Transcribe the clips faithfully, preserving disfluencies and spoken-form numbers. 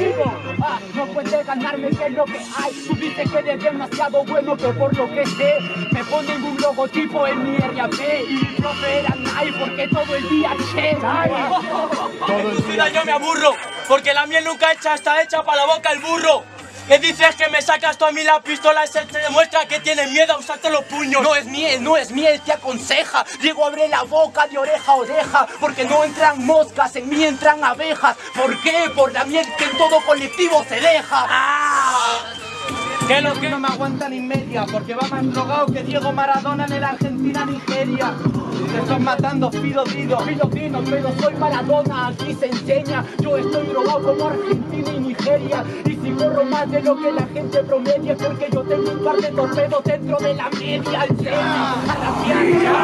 tipo. Ah, no puedes ganarme, que es lo que hay. Tú dices que eres demasiado bueno, pero por lo que sé, me ponen un logotipo en mi R A P y mi profe era Nike, porque todo el día che. En tu ciudad yo me aburro, porque la miel nunca hecha está hecha para la boca el burro. ¿Qué dices que me sacas tú a mí la pistola? Ese te demuestra que tienes miedo a usarte los puños. No es miel, no es miel, te aconseja. Diego, abre la boca de oreja a oreja, porque no entran moscas, en mí entran abejas. ¿Por qué? Por la miel que en todo colectivo se deja. ¡Ah! Que lo que no me aguanta ni media, porque va más drogado que Diego Maradona en el Argentina-Nigeria. Te estás matando filodino, filodino, pero soy Maradona, aquí se enseña. Yo estoy drogado como Argentina y Nigeria. Y si corro más de lo que la gente promedia, es porque yo tengo un par de torpedos dentro de la media. Enseña a rapear.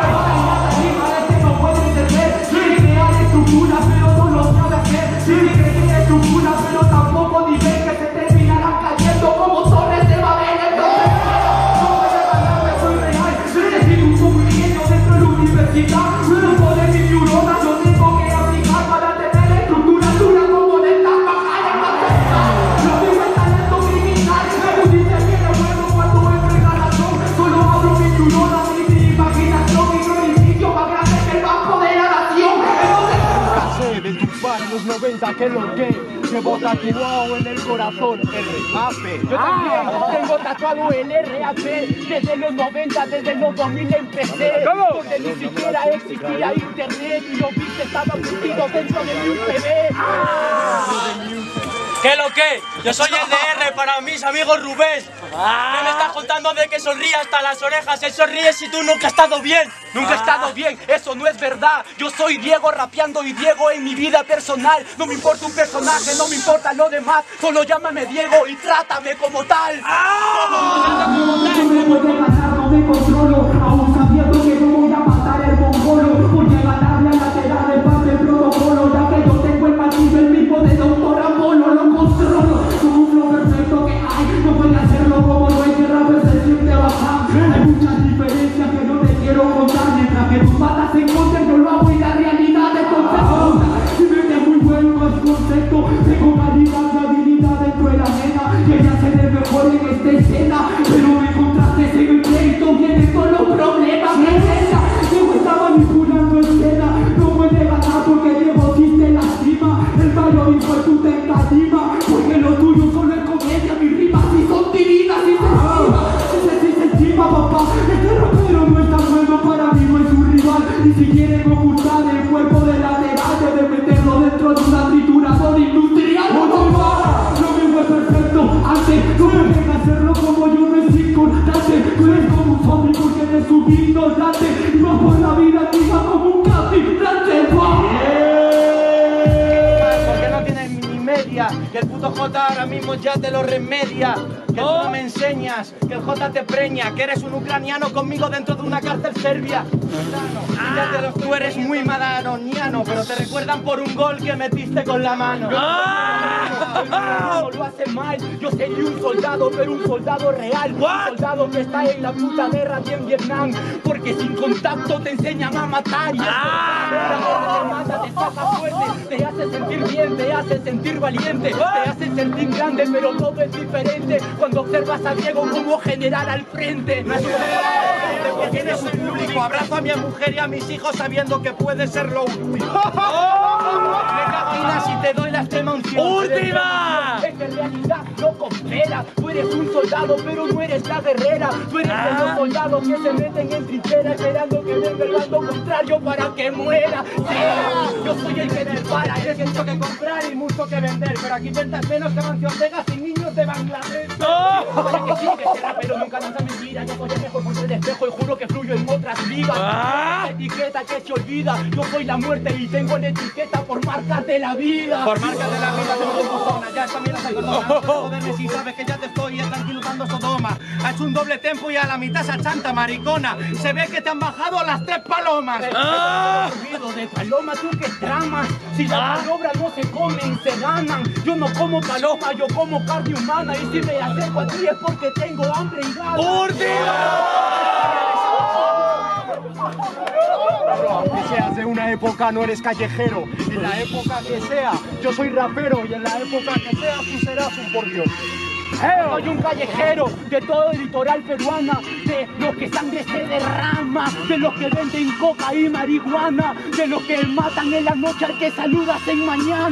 No puede entender, sí, crear estructura, pero no lo sabe hacer. Sí, crear estructura, pero tampoco ni ver que se terminarán cayendo como soles de Babel. Entonces, no puede ganarme, soy real. Necesito un sufrimiento dentro de la universidad. No poder mi neurona, yo tengo que aplicar para tener estructura dura como de esta bajada. Yo tengo el talento criminal, pero dicen que no puedo cuando entrega razón. Solo abro mi neurona, mi imaginación, mi cronificio más grande que el banco de la nación. Entonces, de tu par en los noventa, que lo que llevo tatuado en el corazón R A P. Yo también tengo tatuado el R A P desde los noventa, desde los dos mil empecé. Donde ni siquiera existía internet y los bits estaban metidos dentro de mi U P B. ¿Qué lo que? Yo soy el D R para mis amigos Rubén. ¿Qué me estás contando de que sonríe hasta las orejas? Él sonríe si tú nunca has estado bien. Nunca he estado bien, eso no es verdad. Yo soy Diego rapeando y Diego en mi vida personal. No me importa un personaje, no me importa lo demás. Solo llámame Diego y trátame como tal. ¡Ah! No me puede pasar, no me controlo. Aún sabiendo que no voy a matar el mongolo. Voy a ganarle a la lateral de parte del protocolo. Ya que yo tengo el martillo, el mismo de Doctor Apolo. Lo controlo, como un flow perfecto que hay. No puede hacerlo como no hay que rapper se siente baján. Hay muchas diferencias que no te quiero contar. Mientras que tus patas se encuentren, yo lo hago y la realidad es concepto. Si ves muy bueno el concepto, tengo calidad de habilidad dentro de la arena. Quería ser el mejor en esta escena, pero me encontraste en el pleito. Vienen todos los problemas, ¿qué es esa? Yo estaba manipulando escena. No puede ganar porque Diego sí te lastima. El mayor hijo de tu tentativa, porque lo tuyo solo es comedia. Mis rimas sí son divinas y sensibles. Si se encima, papá, este rapero no está bueno para mí, no es un rival. Y si quieren ocultar el cuerpo de lateral, deben meterlo dentro de una trituradora industrial. No, no, va, lo mismo es perfecto. Antes, no pueden hacerlo como yo, no es importante. Tú eres como un zombie porque eres un ignorante. Y vas por la vida activa como un capitlante. Porque no tienes ni media, que el puto J ahora mismo ya te lo remedia. Que tú no me enseñas, que el J te preña, que eres un ucraniano conmigo dentro de una cárcel serbia. Ah, tú eres muy maradoniano, pero te recuerdan por un gol que metiste con la mano. No lo hace mal, yo sería un soldado, pero un soldado real. Un soldado que está en la puta guerra y en Vietnam, porque sin contacto te enseñan a matar. Y la guerra te mata, te saca fuerte, te hace sentir bien, te hace sentir valiente, te hace sentir grande, pero todo es diferente cuando observas a Diego como general al frente. No es porque tienes un público. Abrazo a mi mujer y a mis hijos sabiendo que puede ser lo último. Me cago si te doy la extrema unción. ¡Última! Es que en realidad no coopera. Tú eres un soldado, pero no eres la guerrera. Tú eres de los soldados que se meten en trinchera esperando que venga el bando contrario para que muera. Sí, yo soy el que dispara. Tienes mucho que comprar y mucho que vender, pero aquí ventas menos que Mancio Ortega sin niños de Bangladesh. Vaya que sí, que ese rapero nunca lanza mentira. Yo soy el mejor por el espejo y juro que fluyo en otras vidas. ¿Ah? Etiqueta que se olvida. Yo soy la muerte y tengo la etiqueta por marcas de la vida. Por marcas de la vida tengo tu zona. Ya esta mierda se perdona. No te joderme si sabes que ya te estoy tranquilizando Sodoma. Ha hecho un doble tempo y a la mitad se chanta, maricona. Se ve que te han bajado las tres palomas. ¡Ah! De paloma, tú que tramas. Si las palabras no se comen, se ganan. Yo no como paloma, yo como carne humana. Y si me acerco a ti es porque tengo hambre y ganas. ¡Última! Aunque seas de una época, no eres callejero. En la época que sea, yo soy rapero. Y en la época que sea, tú serás un pordios. Soy un callejero de todo el litoral peruana, de los que sangre se derrama, de los que venden coca y marihuana, de los que matan en la noche al que saludas en mañana.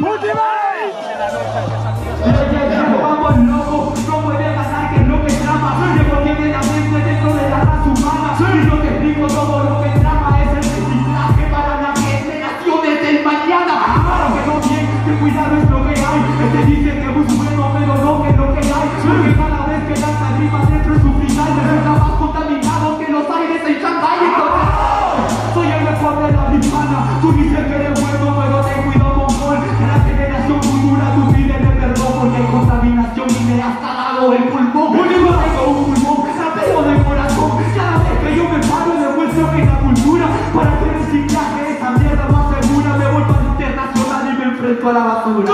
Vamos loco, no puede pasar que no que trama, que contiene la mente dentro de la raza humana. Y yo te explico todo lo que trama es el reciclaje para las generaciones del mañana. Para que no bien, que cuidado es lo que hay. Este dice que es bueno, pero no que es lo que hay. Porque cada vez que lanza rimas dentro de su final me resulta más contaminado que los aires en Shanghai. Entonces, soy el mejor de la hispana. Tú dices que eres bueno, pero ten cuidado, mongol. Que la generación futura tú pídele perdón porque hay contaminación y me has cagado el pulmón. Yo tengo un pulmón, rapero de corazón. Cada vez que yo me paro demuestro que la cultura para que el reciclaje esa mierda más segura me vuelvo al internacional y me enfrento a la basura.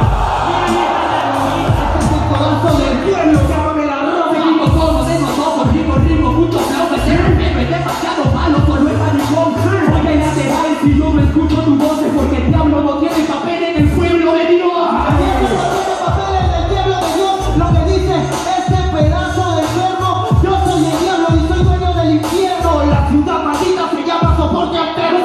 Del pueblo, llámame la ropa, seguimos todos, tengo todos, ritmo, ritmo, juntos, creo que ser jefe, demasiado malo, solo es maricón. Oye, lateral, si yo no escucho tu voz es porque el diablo no tiene papel en el pueblo de Dios. El diablo no tiene papel en el pueblo de Dios, lo que dice este pedazo de enfermo. Yo soy el diablo y soy dueño del infierno. La ciudad maldita se llama soporte alterno.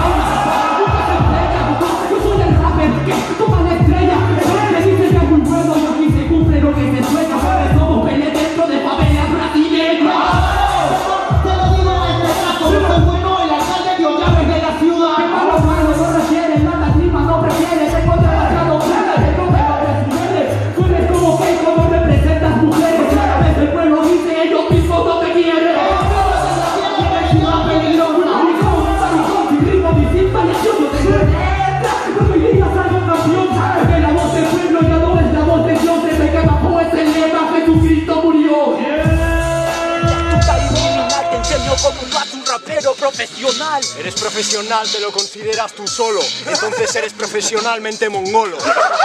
Yo soy el rapper que toma la estrella, el que dice que es muy bueno y aquí se cumple lo que se sueña, porque somos pele dentro de favelas brasileñas. Te lo digo en este caso, yo soy bueno, el alcalde dio llaves de la ciudad. Que para los malos no refiere, nada clima no prefiere, se encuentra demasiado plana, que no me lo resuelve. Tú eres como que no representas mujeres, cada vez el pueblo dice ellos mismos no te quieren. Ciudad peligrosa, maricón, maricón, sin ritmo, sin variación, no te duele. No me digas algo campeón, que la voz del pueblo ya no es la voz de Dios, desde que bajó ese lema Jesucristo murió. Tu país criminal te enseño cómo tú haces un rapero profesional. Eres profesional, te lo consideras tú solo, entonces eres profesionalmente mongolo.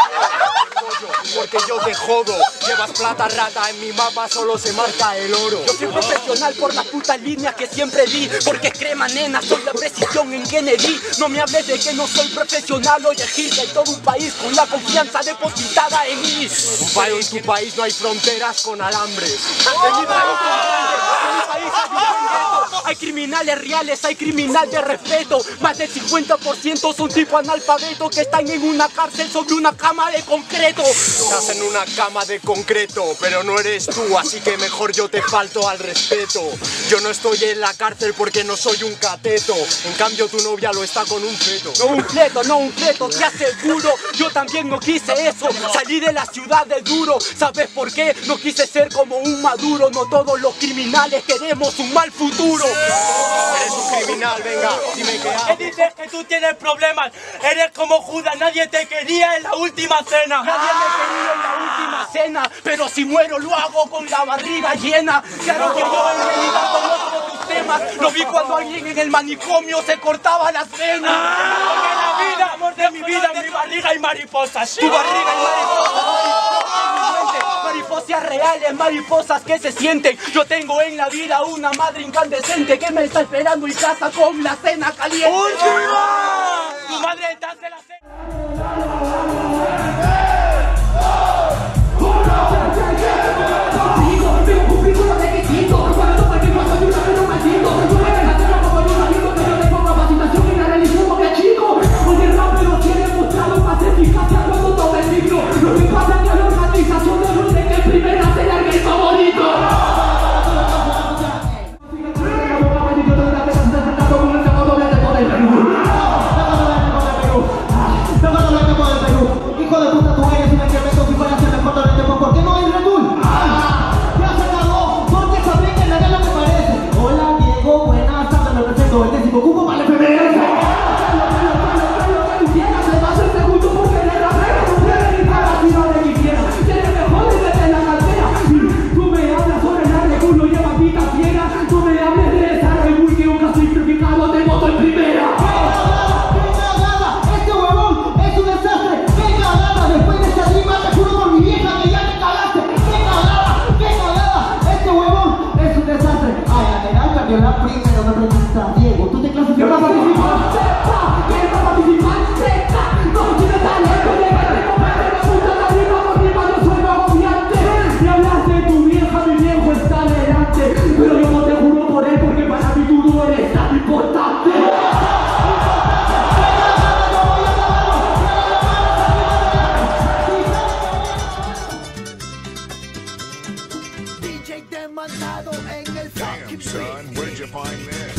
Porque yo te jodo, llevas plata rata, en mi mapa solo se marca el oro. Yo soy profesional por las putas líneas que siempre di, porque crema nena, soy la precisión en Kennedy. No me hables de que no soy profesional, oye Gil, que hay todo un país con la confianza depositada en mí. Un país, en tu país no hay fronteras con alambres. En mi país, en mi país hay un gueto. Hay criminales reales, hay criminal de respeto. Más del cincuenta por ciento son tipo analfabetos que están en una cárcel sobre una cama de concreto. Estás en una cama de concreto, pero no eres tú, así que mejor yo te falto al respeto. Yo no estoy en la cárcel porque no soy un cateto, en cambio tu novia lo está con un feto. No un feto, no un feto, te aseguro, yo también no quise eso. Salí de la ciudad de duro, ¿sabes por qué? No quise ser como un Maduro, no todos los criminales queremos un mal futuro. Eres un criminal, venga, dime qué hago. ¿Qué dices que tú tienes problemas? Eres como Judas, nadie te quería en la última cena. Nadie me quería en la última cena, pero si muero lo hago con la barriga llena. Claro que yo en realidad conozco tus temas. Lo vi cuando alguien en el manicomio se cortaba las venas. Porque en la vida, amor de mi vida, en mi barriga hay mariposas. Tu barriga hay mariposas. Mariposas reales, mariposas que se sienten. Yo tengo en la vida una madre incandescente que me está esperando en casa con la cena caliente. ¡Última! Tu madre está de la cena. levantado en el Damn, fucking son, where did you find this?